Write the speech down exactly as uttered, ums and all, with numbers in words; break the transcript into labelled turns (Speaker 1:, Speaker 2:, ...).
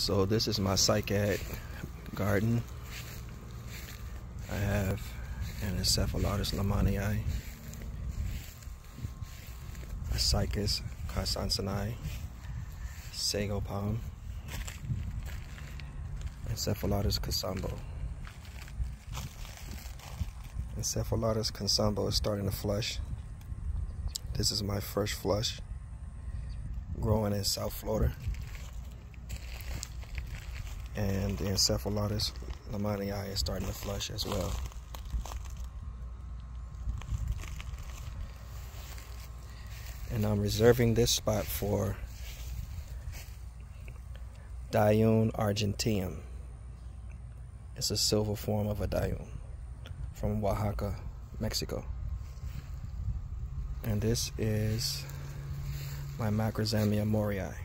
Speaker 1: So this is my cycad garden. I have an encephalartos Lehmannii, a cycas kisambo, sago palm, encephalartos kisambo. Encephalartos kisambo is starting to flush. This is my first flush, growing in South Florida. And the encephalartos Lehmannii is starting to flush as well. And I'm reserving this spot for dioone argenteum. It's a silver form of a dioone from Oaxaca, Mexico. And this is my macrozamia moorei.